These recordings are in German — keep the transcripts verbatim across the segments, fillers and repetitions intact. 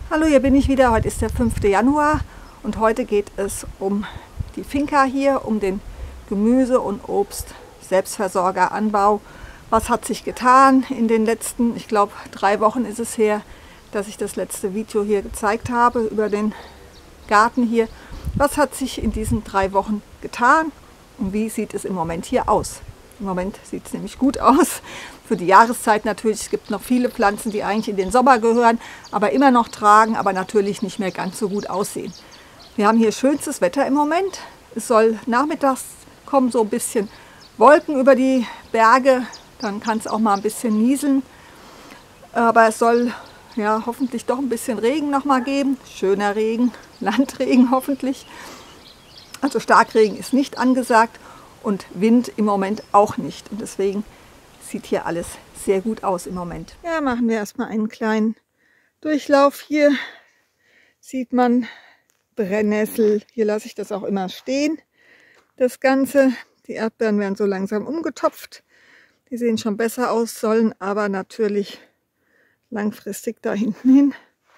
Hallo, hier bin ich wieder. Heute ist der fünfte Januar und heute geht es um die Finca hier, um den Gemüse- und Obst-Selbstversorgeranbau. Was hat sich getan in den letzten, ich glaube, drei Wochen ist es her, dass ich das letzte Video hier gezeigt habe über den Garten hier. Was hat sich in diesen drei Wochen getan und wie sieht es im Moment hier aus? Im Moment sieht es nämlich gut aus. Für die Jahreszeit natürlich. Es gibt noch viele Pflanzen, die eigentlich in den Sommer gehören, aber immer noch tragen, aber natürlich nicht mehr ganz so gut aussehen. Wir haben hier schönstes Wetter im Moment. Es soll nachmittags kommen so ein bisschen Wolken über die Berge. Dann kann es auch mal ein bisschen nieseln. Aber es soll ja hoffentlich doch ein bisschen Regen noch mal geben. Schöner Regen, Landregen hoffentlich. Also Starkregen ist nicht angesagt und Wind im Moment auch nicht. Und deswegen sieht hier alles sehr gut aus im Moment. Ja, machen wir erstmal einen kleinen Durchlauf. Hier sieht man Brennnessel. Hier lasse ich das auch immer stehen. Das Ganze, die Erdbeeren werden so langsam umgetopft. Die sehen schon besser aus, sollen aber natürlich langfristig da hinten hin.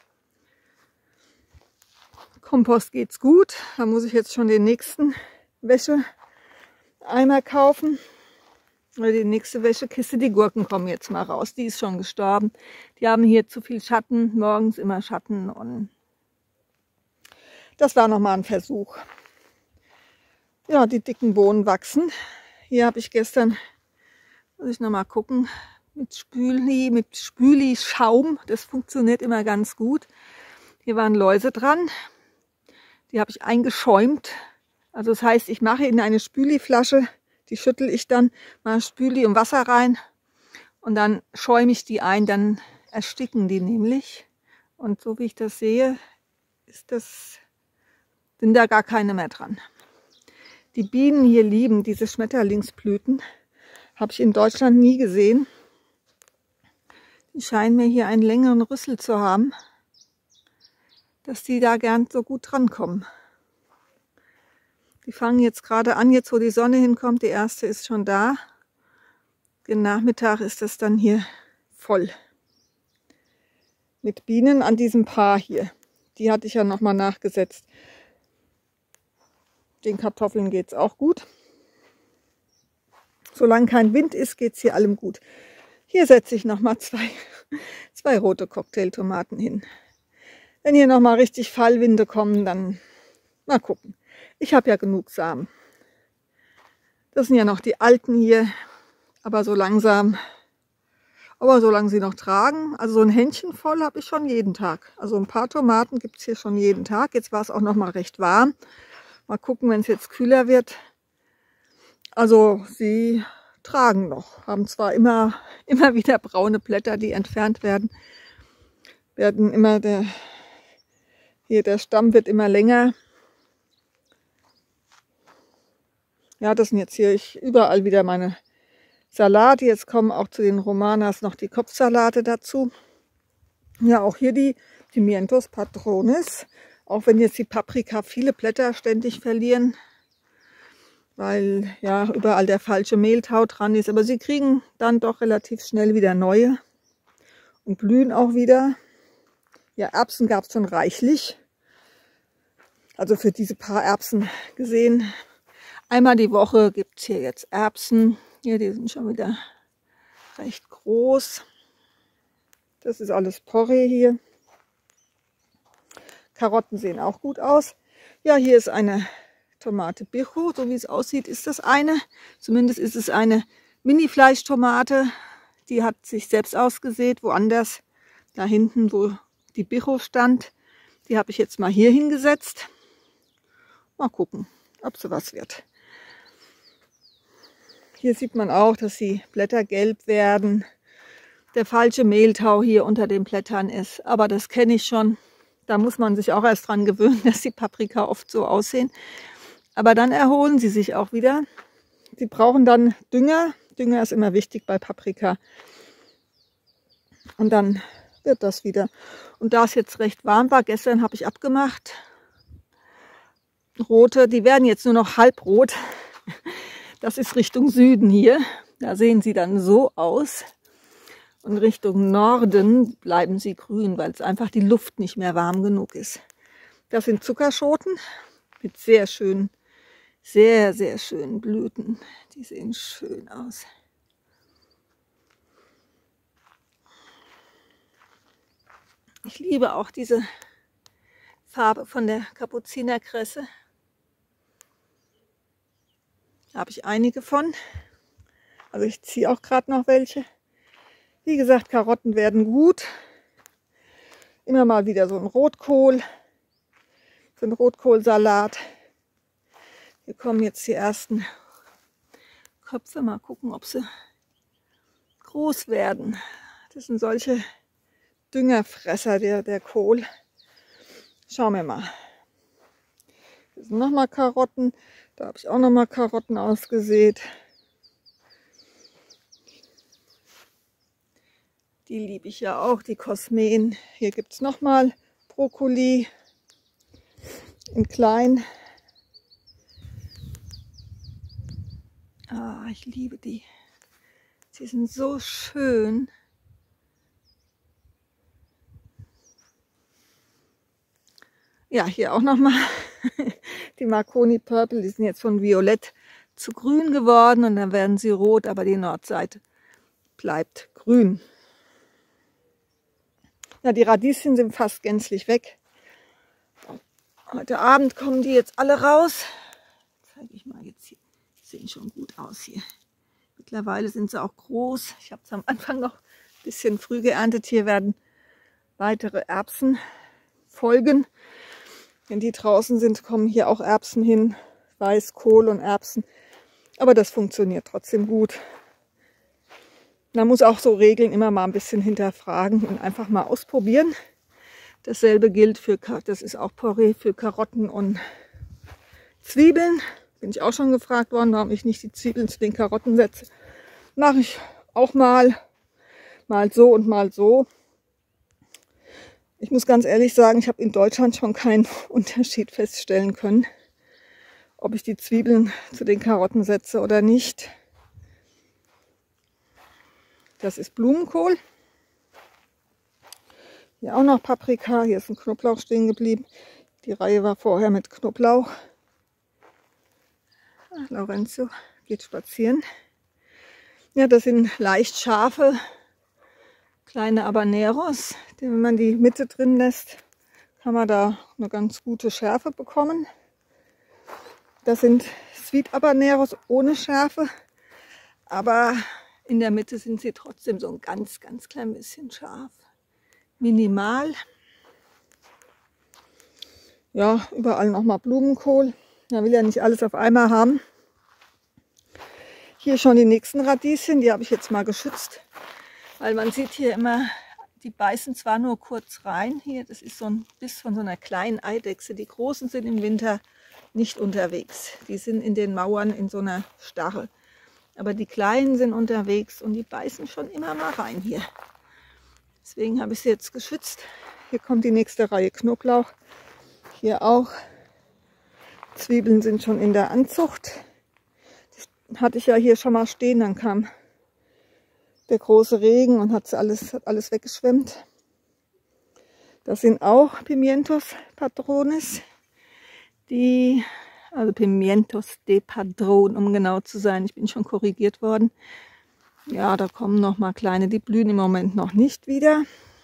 Kompost geht's gut. Da muss ich jetzt schon den nächsten Wäscheeimer kaufen. Oder die nächste Wäschekiste. Die Gurken kommen jetzt mal raus. Die ist schon gestorben. Die haben hier zu viel Schatten. Morgens immer Schatten. Und das war nochmal ein Versuch. Ja, die dicken Bohnen wachsen. Hier habe ich gestern, muss ich nochmal gucken, mit Spüli, mit Spüli-Schaum. Das funktioniert immer ganz gut. Hier waren Läuse dran. Die habe ich eingeschäumt. Also das heißt, ich mache in eine Spüli-Flasche, die schüttel ich dann, mal Spüli und Wasser rein und dann schäume ich die ein, dann ersticken die nämlich. Und so wie ich das sehe, ist das, sind da gar keine mehr dran. Die Bienen hier lieben diese Schmetterlingsblüten. Habe ich in Deutschland nie gesehen. Die scheinen mir hier einen längeren Rüssel zu haben, dass die da gern so gut drankommen. Die fangen jetzt gerade an, jetzt wo die Sonne hinkommt. Die erste ist schon da. Den Nachmittag ist das dann hier voll. Mit Bienen an diesem Paar hier. Die hatte ich ja nochmal nachgesetzt. Den Kartoffeln geht es auch gut. Solange kein Wind ist, geht es hier allem gut. Hier setze ich nochmal zwei, zwei rote Cocktailtomaten hin. Wenn hier nochmal richtig Fallwinde kommen, dann mal gucken. Ich habe ja genug Samen. Das sind ja noch die alten hier, aber so langsam, aber solange sie noch tragen, also so ein Händchen voll habe ich schon jeden Tag. Also ein paar Tomaten gibt es hier schon jeden Tag. Jetzt war es auch noch mal recht warm. Mal gucken, wenn es jetzt kühler wird. Also sie tragen noch, haben zwar immer, immer wieder braune Blätter, die entfernt werden. Werden immer der, hier der Stamm wird immer länger. Ja, das sind jetzt hier ich, überall wieder meine Salate. Jetzt kommen auch zu den Romanas noch die Kopfsalate dazu. Ja, auch hier die Pimientos Patrones. Auch wenn jetzt die Paprika viele Blätter ständig verlieren, weil ja überall der falsche Mehltau dran ist. Aber sie kriegen dann doch relativ schnell wieder neue und blühen auch wieder. Ja, Erbsen gab es schon reichlich. Also für diese paar Erbsen gesehen. Einmal die Woche gibt es hier jetzt Erbsen. Hier, die sind schon wieder recht groß. Das ist alles Porree hier. Karotten sehen auch gut aus. Ja, hier ist eine Tomate Bicho. So wie es aussieht, ist das eine. Zumindest ist es eine Mini-Fleischtomate. Die hat sich selbst ausgesät. Woanders, da hinten, wo die Bicho stand. Die habe ich jetzt mal hier hingesetzt. Mal gucken, ob sie was wird. Hier sieht man auch, dass die Blätter gelb werden. Der falsche Mehltau hier unter den Blättern ist. Aber das kenne ich schon. Da muss man sich auch erst dran gewöhnen, dass die Paprika oft so aussehen. Aber dann erholen sie sich auch wieder. Sie brauchen dann Dünger. Dünger ist immer wichtig bei Paprika. Und dann wird das wieder. Und da es jetzt recht warm war, gestern habe ich abgemacht. Rote, die werden jetzt nur noch halbrot. Das ist Richtung Süden hier. Da sehen sie dann so aus. Und Richtung Norden bleiben sie grün, weil es einfach die Luft nicht mehr warm genug ist. Das sind Zuckerschoten mit sehr schönen, sehr, sehr schönen Blüten. Die sehen schön aus. Ich liebe auch diese Farbe von der Kapuzinerkresse. Da habe ich einige von. Also ich ziehe auch gerade noch welche. Wie gesagt, Karotten werden gut. Immer mal wieder so ein Rotkohl. So ein Rotkohlsalat. Hier kommen jetzt die ersten Köpfe. Mal gucken, ob sie groß werden. Das sind solche Düngerfresser, der, der Kohl. Schauen wir mal. Hier sind nochmal Karotten. Da habe ich auch nochmal Karotten ausgesät. Die liebe ich ja auch, die Kosmeen. Hier gibt es nochmal Brokkoli in klein. Ah, ich liebe die. Sie sind so schön. Ja, hier auch nochmal die Marconi Purple. Die sind jetzt von violett zu grün geworden und dann werden sie rot, aber die Nordseite bleibt grün. Ja, die Radieschen sind fast gänzlich weg. Heute Abend kommen die jetzt alle raus. Zeige ich mal jetzt hier. Die sehen schon gut aus hier. Mittlerweile sind sie auch groß. Ich habe es am Anfang noch ein bisschen früh geerntet. Hier werden weitere Erbsen folgen. Wenn die draußen sind, kommen hier auch Erbsen hin. Weißkohl und Erbsen. Aber das funktioniert trotzdem gut. Man muss auch so Regeln immer mal ein bisschen hinterfragen und einfach mal ausprobieren. Dasselbe gilt für, das ist auch Porree für Karotten und Zwiebeln. Bin ich auch schon gefragt worden, warum ich nicht die Zwiebeln zu den Karotten setze. Mache ich auch mal, mal so und mal so. Ich muss ganz ehrlich sagen, ich habe in Deutschland schon keinen Unterschied feststellen können, ob ich die Zwiebeln zu den Karotten setze oder nicht. Das ist Blumenkohl. Hier auch noch Paprika. Hier ist ein Knoblauch stehen geblieben. Die Reihe war vorher mit Knoblauch. Ach, Lorenzo geht spazieren. Ja, das sind leicht scharfe kleine Habaneros. Wenn man die Mitte drin lässt, kann man da eine ganz gute Schärfe bekommen. Das sind Sweet Habaneros ohne Schärfe. Aber in der Mitte sind sie trotzdem so ein ganz, ganz klein bisschen scharf. Minimal. Ja, überall nochmal Blumenkohl. Man will ja nicht alles auf einmal haben. Hier schon die nächsten Radieschen, die habe ich jetzt mal geschützt. Weil man sieht hier immer, die beißen zwar nur kurz rein. Hier, das ist so ein Biss von so einer kleinen Eidechse. Die großen sind im Winter nicht unterwegs. Die sind in den Mauern in so einer Stachel. Aber die Kleinen sind unterwegs und die beißen schon immer mal rein hier. Deswegen habe ich sie jetzt geschützt. Hier kommt die nächste Reihe Knoblauch. Hier auch. Zwiebeln sind schon in der Anzucht. Das hatte ich ja hier schon mal stehen. Dann kam der große Regen und hat alles, hat alles weggeschwemmt. Das sind auch Pimientos Padrones. Die... Also Pimientos de Padrón, um genau zu sein. Ich bin schon korrigiert worden. Ja, da kommen noch mal kleine, die blühen im Moment noch nicht wieder.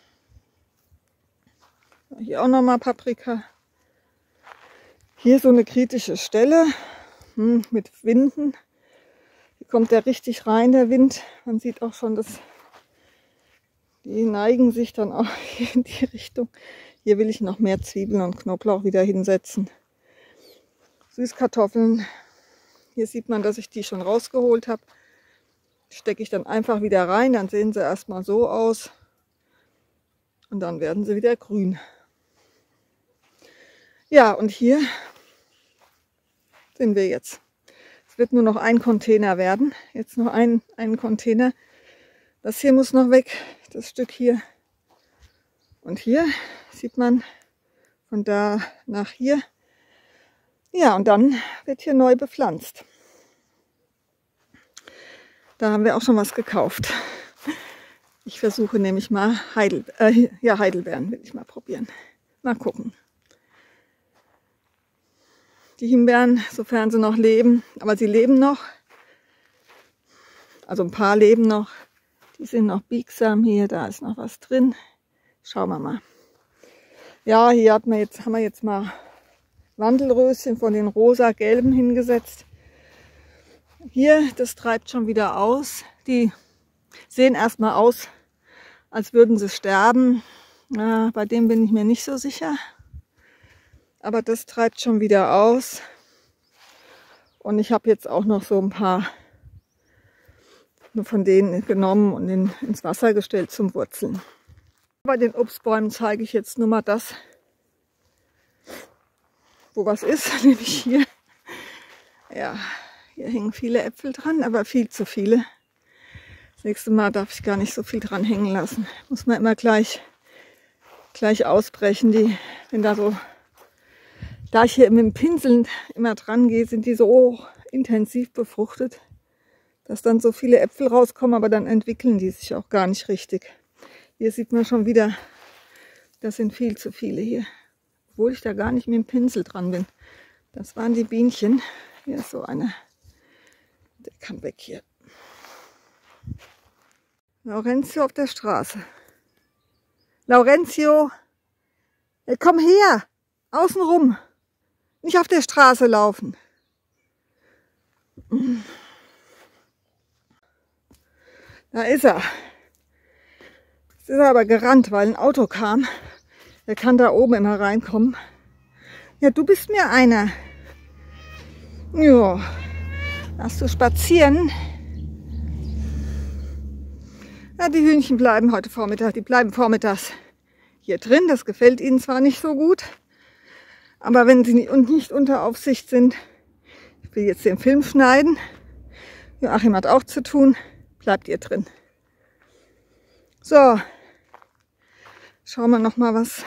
Hier auch noch mal Paprika. Hier so eine kritische Stelle hm, mit Winden. Hier kommt der richtig rein, der Wind. Man sieht auch schon, dass die neigen sich dann auch hier in die Richtung. Hier will ich noch mehr Zwiebeln und Knoblauch wieder hinsetzen. Süßkartoffeln. Hier sieht man, dass ich die schon rausgeholt habe. Stecke ich dann einfach wieder rein. Dann sehen sie erstmal so aus. Und dann werden sie wieder grün. Ja, und hier sind wir jetzt. Es wird nur noch ein Container werden. Jetzt noch ein, ein Container. Das hier muss noch weg. Das Stück hier. Und hier sieht man von da nach hier. Ja, und dann wird hier neu bepflanzt. Da haben wir auch schon was gekauft. Ich versuche nämlich mal Heidel, äh, ja, Heidelbeeren will ich mal probieren. Mal gucken. Die Himbeeren, sofern sie noch leben, aber sie leben noch. Also ein paar leben noch. Die sind noch biegsam hier, da ist noch was drin. Schauen wir mal. Ja, hier hat man jetzt, haben wir jetzt mal Wandelröschen von den rosa-gelben hingesetzt. Hier, das treibt schon wieder aus. Die sehen erstmal aus, als würden sie sterben. Ja, bei dem bin ich mir nicht so sicher. Aber das treibt schon wieder aus. Und ich habe jetzt auch noch so ein paar von denen genommen und in, ins Wasser gestellt zum Wurzeln. Bei den Obstbäumen zeige ich jetzt nur mal das, wo was ist, nämlich hier. Ja, hier hängen viele Äpfel dran, aber viel zu viele. Das nächste Mal darf ich gar nicht so viel dran hängen lassen. Muss man immer gleich, gleich ausbrechen. Die, wenn da so, da ich hier mit dem Pinsel immer dran gehe, sind die so intensiv befruchtet, dass dann so viele Äpfel rauskommen, aber dann entwickeln die sich auch gar nicht richtig. Hier sieht man schon wieder, das sind viel zu viele hier. Obwohl ich da gar nicht mit dem Pinsel dran bin. Das waren die Bienchen. Hier ist so eine. Der kann weg hier. Laurentio auf der Straße. Laurentio, hey, komm her. Außen rum. Nicht auf der Straße laufen. Da ist er. Jetzt ist er aber gerannt, weil ein Auto kam. Der kann da oben immer reinkommen. Ja, du bist mir einer. Ja, darfst du spazieren? Ja, die Hühnchen bleiben heute Vormittag, die bleiben vormittags hier drin. Das gefällt ihnen zwar nicht so gut, aber wenn sie nicht unter Aufsicht sind, ich will jetzt den Film schneiden, Joachim hat auch zu tun, bleibt ihr drin. So, schauen wir noch mal was.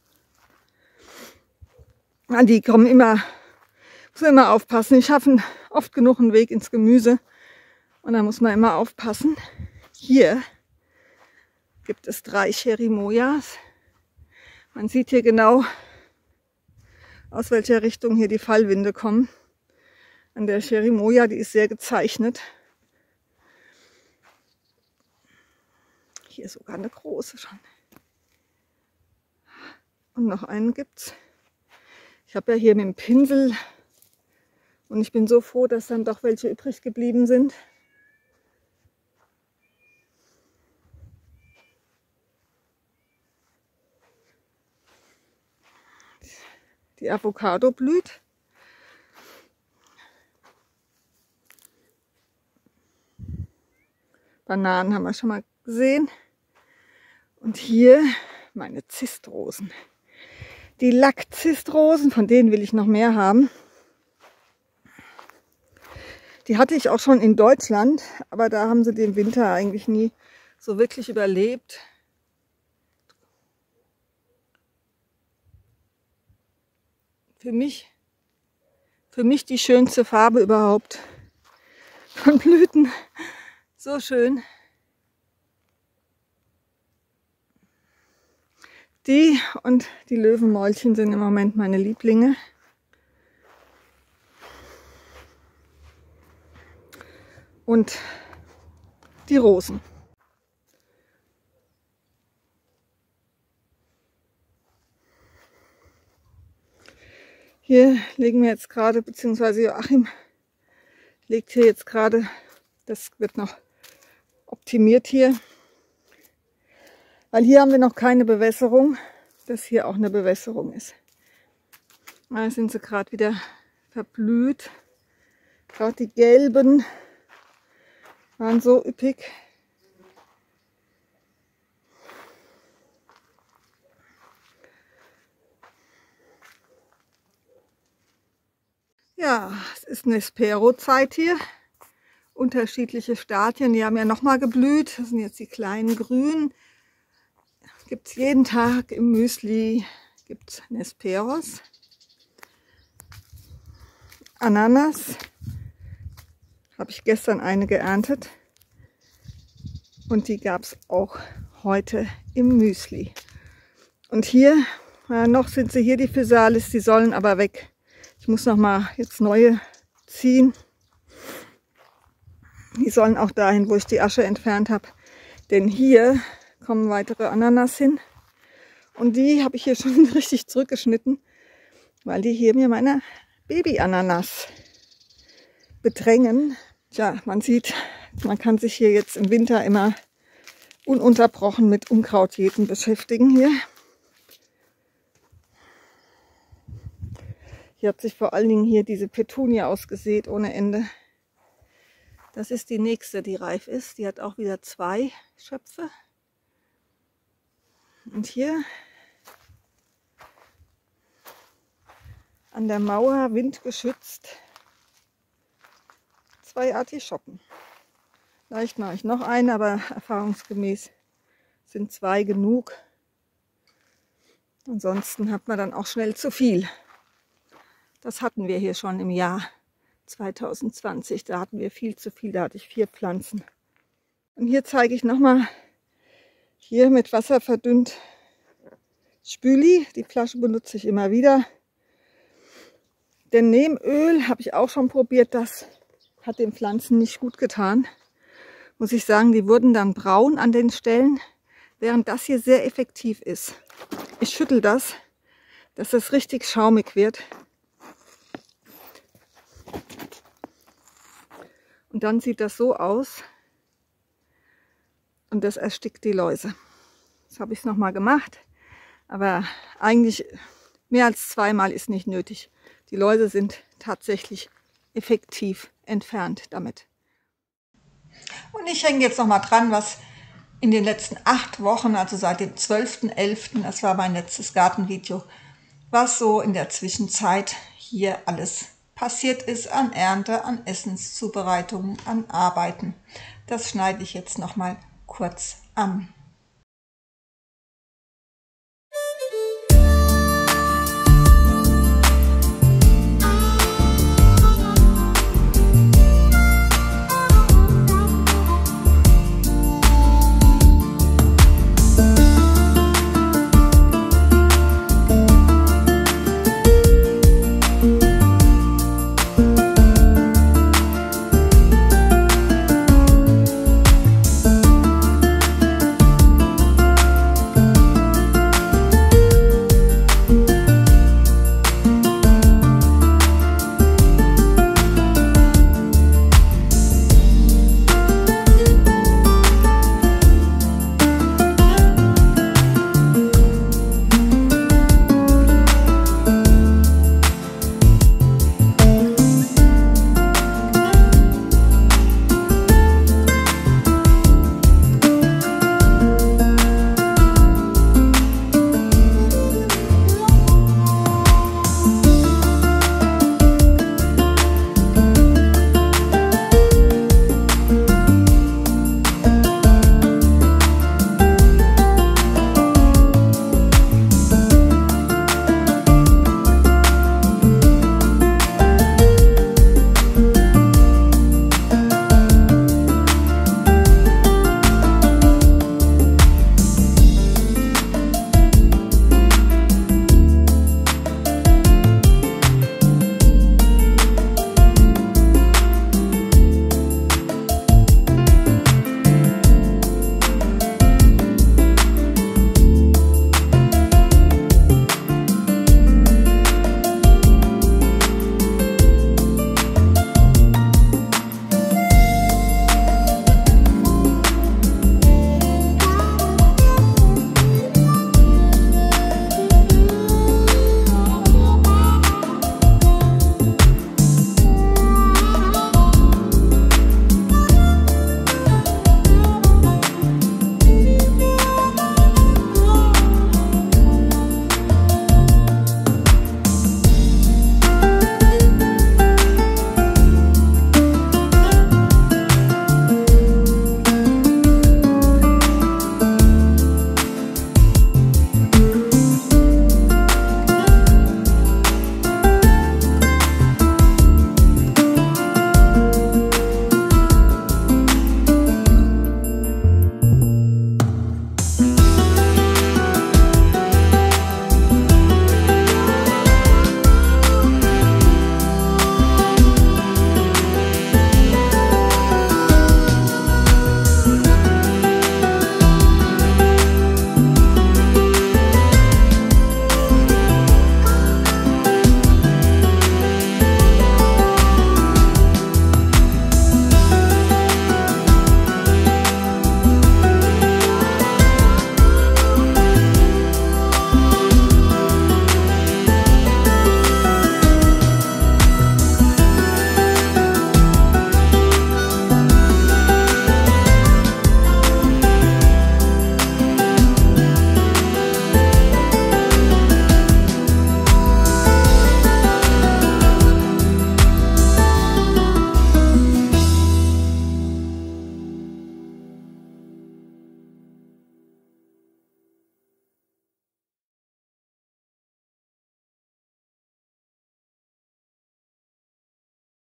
Ah, die kommen immer, muss man immer aufpassen. Ich schaffe oft genug einen Weg ins Gemüse und da muss man immer aufpassen. Hier gibt es drei Cherimoyas. Man sieht hier genau, aus welcher Richtung hier die Fallwinde kommen. An der Cherimoya, die ist sehr gezeichnet. Hier sogar eine große schon. Und noch einen gibt's. Ich habe ja hier mit dem Pinsel und ich bin so froh, dass dann doch welche übrig geblieben sind. Die Avocado blüht. Bananen haben wir schon mal gesehen. Und hier meine Zistrosen. Die Lackzistrosen, von denen will ich noch mehr haben. Die hatte ich auch schon in Deutschland, aber da haben sie den Winter eigentlich nie so wirklich überlebt. Für mich, für mich die schönste Farbe überhaupt von Blüten. So schön. Die und die Löwenmäulchen sind im Moment meine Lieblinge. Und die Rosen. Hier legen wir jetzt gerade, beziehungsweise Joachim legt hier jetzt gerade, das wird noch optimiert hier, weil hier haben wir noch keine Bewässerung, dass hier auch eine Bewässerung ist. Da sind sie gerade wieder verblüht. Gerade die gelben waren so üppig. Ja, es ist Nespero-Zeit hier. Unterschiedliche Stadien, die haben ja nochmal geblüht. Das sind jetzt die kleinen Grünen. Gibt es jeden Tag im Müsli, gibt es Nesperos. Ananas. Habe ich gestern eine geerntet. Und die gab es auch heute im Müsli. Und hier, äh, noch sind sie hier, die Physalis, die sollen aber weg. Ich muss noch mal jetzt neue ziehen. Die sollen auch dahin, wo ich die Asche entfernt habe. Denn hier kommen weitere Ananas hin. Und die habe ich hier schon richtig zurückgeschnitten, weil die hier mir meine Baby-Ananas bedrängen. Tja, man sieht, man kann sich hier jetzt im Winter immer ununterbrochen mit Unkrautjäten beschäftigen hier. Hier hat sich vor allen Dingen hier diese Petunie ausgesät ohne Ende. Das ist die nächste, die reif ist. Die hat auch wieder zwei Schöpfe. Und hier an der Mauer, windgeschützt, zwei Artischocken. Vielleicht mache ich noch eine, aber erfahrungsgemäß sind zwei genug. Ansonsten hat man dann auch schnell zu viel. Das hatten wir hier schon im Jahr zweitausendzwanzig. Da hatten wir viel zu viel, da hatte ich vier Pflanzen. Und hier zeige ich nochmal, hier mit Wasser verdünnt Spüli. Die Flasche benutze ich immer wieder. Denn Neemöl habe ich auch schon probiert, das hat den Pflanzen nicht gut getan. Muss ich sagen, die wurden dann braun an den Stellen, während das hier sehr effektiv ist. Ich schüttel das, dass das richtig schaumig wird. Und dann sieht das so aus und das erstickt die Läuse. Das habe ich nochmal gemacht, aber eigentlich mehr als zweimal ist nicht nötig. Die Läuse sind tatsächlich effektiv entfernt damit. Und ich hänge jetzt nochmal dran, was in den letzten acht Wochen, also seit dem zwölften elften, das war mein letztes Gartenvideo, was so in der Zwischenzeit hier alles passiert ist an Ernte, an Essenszubereitungen, an Arbeiten. Das schneide ich jetzt nochmal kurz an.